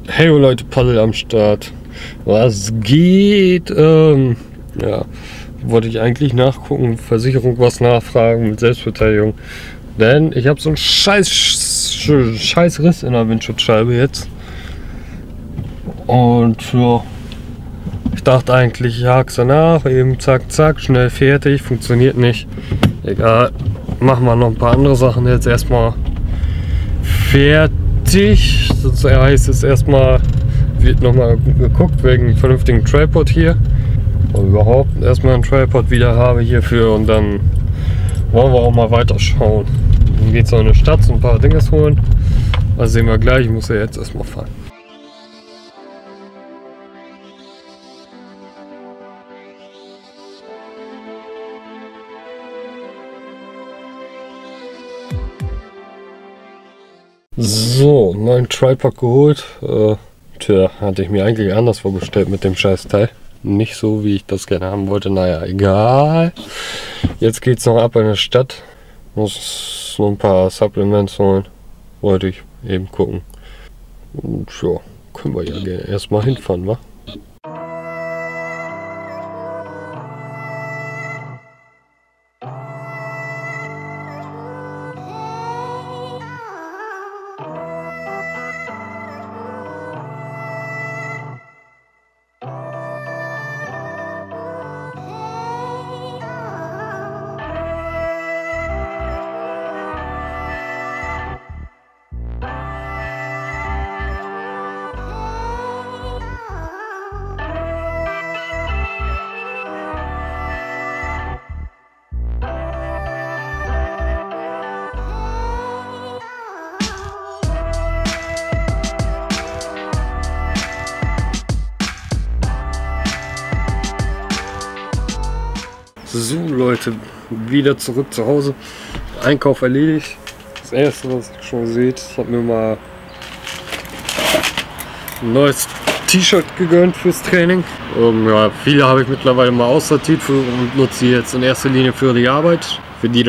Hey Leute, Paddel am Start. Was geht? Ja, wollte ich eigentlich nachgucken, Versicherung was nachfragen mit Selbstverteidigung. Denn ich habe so einen scheiß Riss in der Windschutzscheibe jetzt. Und ja, ich dachte eigentlich, ich hak's danach, eben zack, zack, schnell fertig, funktioniert nicht. Egal, machen wir noch ein paar andere Sachen jetzt erstmal fertig. Das heißt es erstmal, wird nochmal geguckt wegen vernünftigen Tripod hier. Und überhaupt erstmal einen Tripod wieder habe hierfür und dann wollen wir auch mal weiter schauen. Dann geht es noch in die Stadt, so ein paar Dinge holen. Das sehen wir gleich, ich muss ja jetzt erstmal fahren. So, neuen Tripod geholt. Tja, hatte ich mir eigentlich anders vorgestellt mit dem Scheißteil. Nicht so, wie ich das gerne haben wollte. Naja, egal. Jetzt geht's noch ab in der Stadt. Muss noch ein paar Supplements holen. Wollte ich eben gucken. Und ja, können wir ja gerne erstmal hinfahren, wa? So Leute, wieder zurück zu Hause. Einkauf erledigt. Das erste, was ihr schon seht, ich habe mir mal ein neues T-Shirt gegönnt fürs Training. Ja, viele habe ich mittlerweile mal aussortiert und nutze die jetzt in erster Linie für die Arbeit.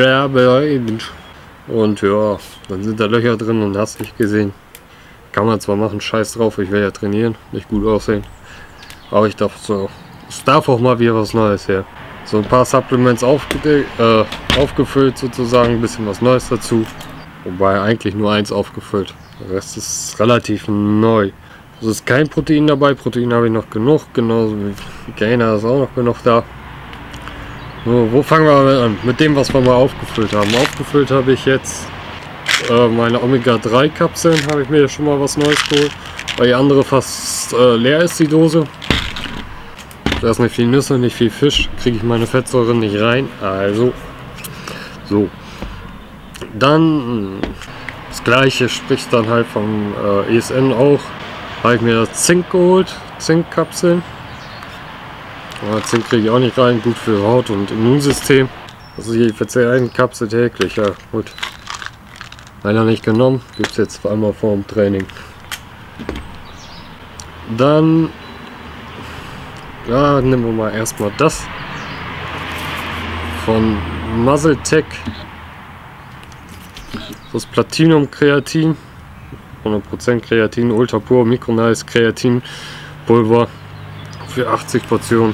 Und ja, dann sind da Löcher drin und hast nicht gesehen. Kann man zwar machen, scheiß drauf, ich will ja trainieren, nicht gut aussehen. Aber ich dachte so, es darf auch mal wieder was Neues her. So ein paar Supplements aufgefüllt sozusagen, ein bisschen was Neues dazu. Wobei eigentlich nur eins aufgefüllt. Der Rest ist relativ neu. Es ist kein Protein dabei, Protein habe ich noch genug, genauso wie Gainer ist auch noch genug da. So, wo fangen wir an? Mit dem, was wir mal aufgefüllt haben. Aufgefüllt habe ich jetzt meine Omega-3 Kapseln, habe ich mir schon mal was Neues geholt. Weil die andere fast leer ist, die Dose. Da ist nicht viel Nüsse, nicht viel Fisch, kriege ich meine Fettsäuren nicht rein, also so. Dann das gleiche spricht dann halt vom ESN auch, habe ich mir das Zink geholt, Zinkkapseln. Zink kriege ich auch nicht rein, gut für Haut und Immunsystem. Also ich verzehre eine Kapsel täglich, ja gut. Leider nicht genommen, gibt es jetzt einmal vor dem Training. Dann ja, nehmen wir mal erstmal das von MuscleTech, das Platinum Kreatin, 100% Kreatin, Ultra Pur Micronized Kreatin Pulver für 80 Portionen.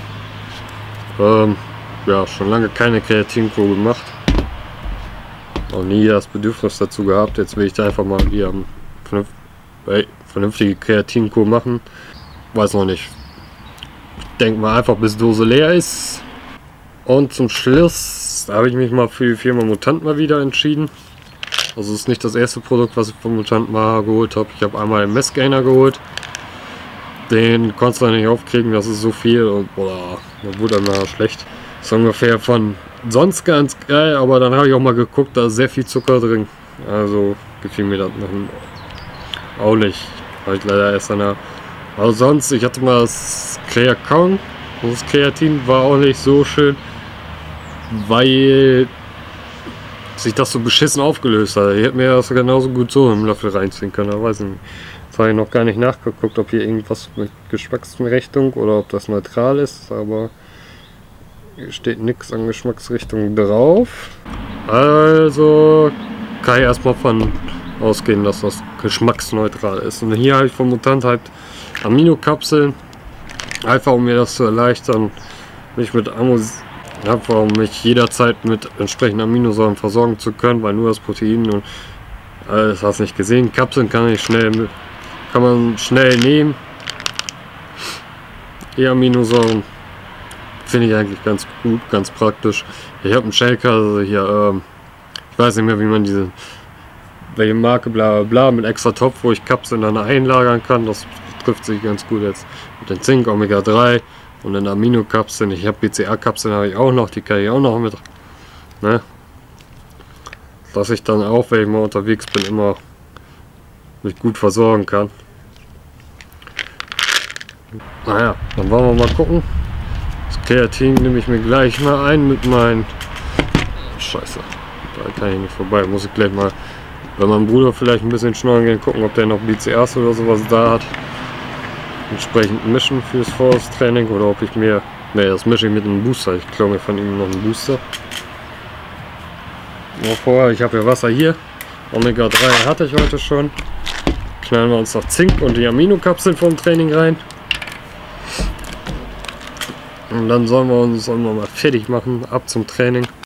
Ja, schon lange keine Kreatinkur gemacht, auch nie das Bedürfnis dazu gehabt. Jetzt will ich da einfach mal wieder vernünftige Kreatinkur machen, weiß noch nicht. Denke mal einfach, bis Dose leer ist. Und zum Schluss habe ich mich mal für die Firma Mutant mal wieder entschieden. Also es ist nicht das erste Produkt, was ich von Mutant mal geholt habe. Ich habe einmal einen Messgainer geholt. Den konntest du nicht aufkriegen, das ist so viel und boah, da wurde dann schlecht. Das ist ungefähr von sonst ganz geil, aber dann habe ich auch mal geguckt, da ist sehr viel Zucker drin. Also gefiel mir das auch nicht. Habe ich leider erst danach. Aber sonst, ich hatte mal das Kreatin, das Kreatin war auch nicht so schön, weil sich das so beschissen aufgelöst hat. Ich hätte mir das genauso gut so im Löffel reinziehen können, ich weiß nicht. Jetzt habe ich noch gar nicht nachgeguckt, ob hier irgendwas mit Geschmacksrichtung oder ob das neutral ist, aber hier steht nichts an Geschmacksrichtung drauf. Also kann ich erstmal von ausgehen, dass das geschmacksneutral ist. Und hier habe ich von Mutant halt Aminokapseln, einfach um mir das zu erleichtern, mich jederzeit mit entsprechenden Aminosäuren versorgen zu können, weil nur das Protein und alles hast nicht gesehen. Kapseln kann man schnell nehmen. Die Aminosäuren finde ich eigentlich ganz gut, ganz praktisch. Ich habe einen Shaker, also hier, ich weiß nicht mehr, wie man welche Marke, bla bla bla, mit extra Topf, wo ich Kapseln dann einlagern kann. Das trifft sich ganz gut jetzt mit den Zink, Omega 3 und den Aminokapseln. Ich habe BCA-Kapseln, habe ich auch noch, die kann ich auch noch mit, ne? Dass ich dann auch, wenn ich mal unterwegs bin, immer mich gut versorgen kann. Naja, dann wollen wir mal gucken. Das Kreatin nehme ich mir gleich mal ein mit meinen... Scheiße, da kann ich nicht vorbei. Muss ich gleich mal bei meinem Bruder vielleicht ein bisschen schnorren gehen, gucken, ob der noch BCAs oder sowas da hat. Entsprechend mischen fürs Training oder ob ich mir... Ne, das mische ich mit einem Booster. Ich glaube mir von ihm noch einen Booster. Vorher, ich habe ja Wasser hier. Omega 3 hatte ich heute schon. Knallen wir uns noch Zink und die Aminokapseln vom Training rein. Und dann sollen wir uns mal fertig machen, ab zum Training.